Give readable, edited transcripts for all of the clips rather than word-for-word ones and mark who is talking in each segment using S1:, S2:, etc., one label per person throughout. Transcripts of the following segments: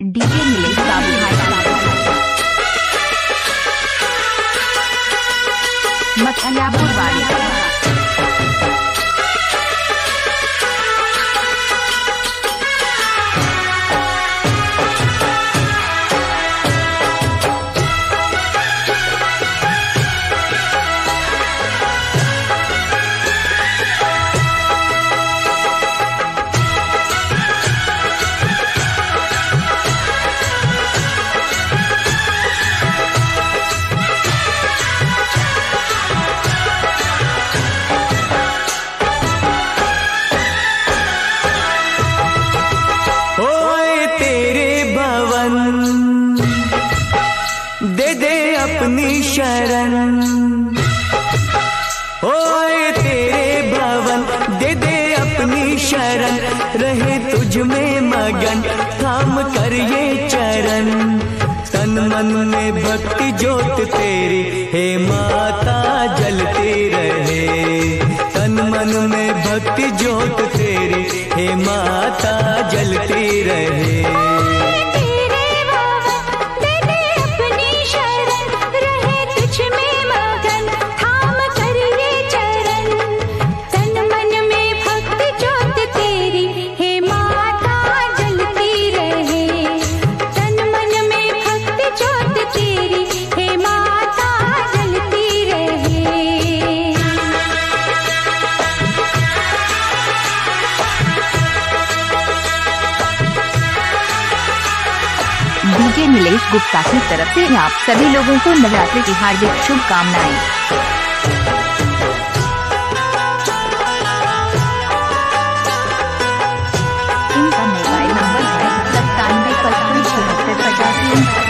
S1: DJ Nilesh बाबू मथलियापुर वाली
S2: अपनी शरण, ओए तेरे भवन दे दे अपनी शरण, रहे तुझ में मगन थाम कर ये चरण। तन मन में भक्ति ज्योत तेरी हे माता जलती रहे, तन मन में भक्ति ज्योत तेरी हे माता जलती रहे।
S1: डीजे नीलेश गुप्ता की तरफ से आप सभी लोगों को नवरात्रि की हार्दिक शुभकामनाएं। इनका मोबाइल नंबर है 97557685।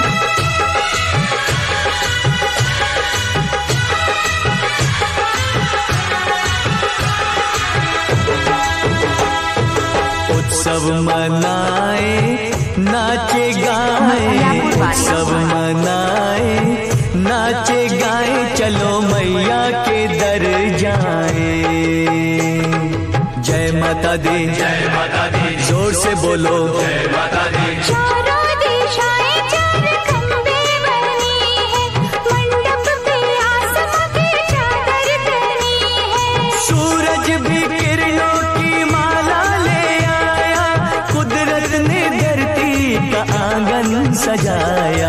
S2: उत्सव मनाए नाचे गाए, उत्सव मनाए नाचे गाए, चलो मैया के दर जाए। जय माता दी, जय माता दी, जोर से बोलो जय माता दी। सूरज भी किरणों की माला ले आया, कुदरत ने धरती का आंगन सजाया।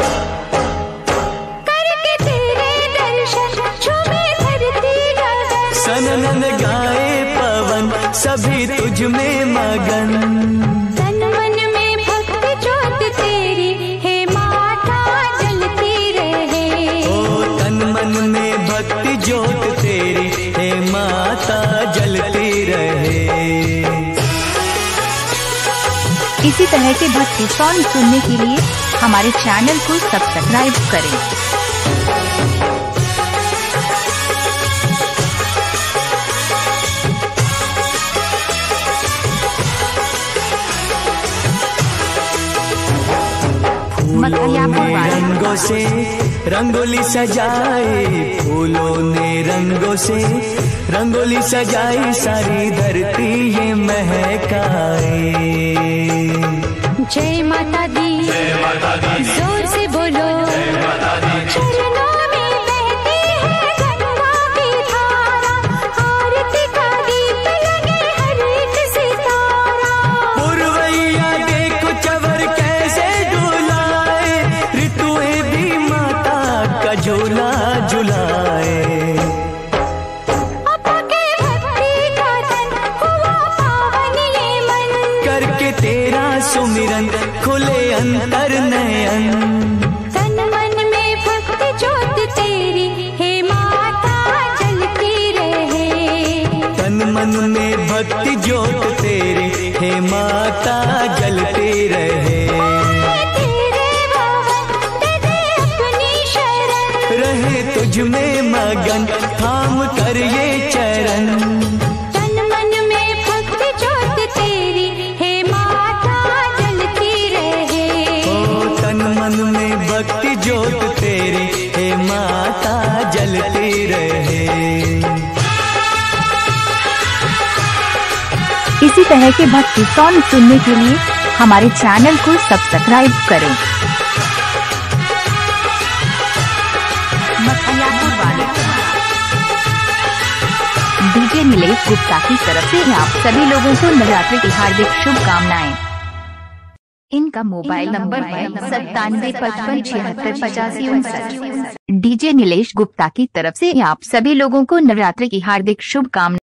S3: करके तेरे दर्शन झूमे धरती गगन,
S2: सनन गाए पवन सभी तुझ में मगन।
S3: तन मन में भक्ति ज्योत तेरी हे माता जलती रहे,
S2: ओ तन मन में भक्ति ज्योत तेरी हे माता जलती रहे।
S1: इसी तरह के भक्ति सॉन्ग सुनने के लिए हमारे चैनल को सब्सक्राइब करें।
S2: फूलों ने रंगों से रंगोली सजाए, फूलों ने रंगों से रंगोली सजाई, सारी धरती ये महकाए।
S3: जय माता दी,
S2: जय माता दी,
S3: जोर से बोलो
S2: जय माता दी।
S3: चरणों में बहती है गंगा की धारा, आरती का दीप लगे हर एक सितारा।
S2: पुरवैया देखो चवर कैसे डुलाए, ऋतुएं भी माता का झूला झुलाए। करके तेरा सुमिरन खुले अंतर नयन,
S3: तन मन में भक्ति ज्योत तेरी हे माता जलती रहे,
S2: तन मन में भक्ति ज्योत तेरी हे माता जलती रहे।
S3: तेरे भवन दे दे अपनी शरण,
S2: रहे तुझ में मगन थाम कर ये चरण।
S3: तन मन में भक्ति ज्योत तेरी हे माता जलती रहे,
S2: ओ तन मन में भक्ति ज्योत तेरी हे माता जलती रहे।
S1: इसी तरह के भक्ति सॉन्ग सुनने के लिए हमारे चैनल को सब्सक्राइब करें। मखियापुर वाले डीजे नीलेश गुप्ता की तरफ से आप सभी लोगों को नवरात्रि की हार्दिक शुभकामनाएं। इनका मोबाइल नंबर है 9755765059। डीजे नीलेश गुप्ता की तरफ से आप सभी लोगों को नवरात्रि की हार्दिक शुभकामनाएं।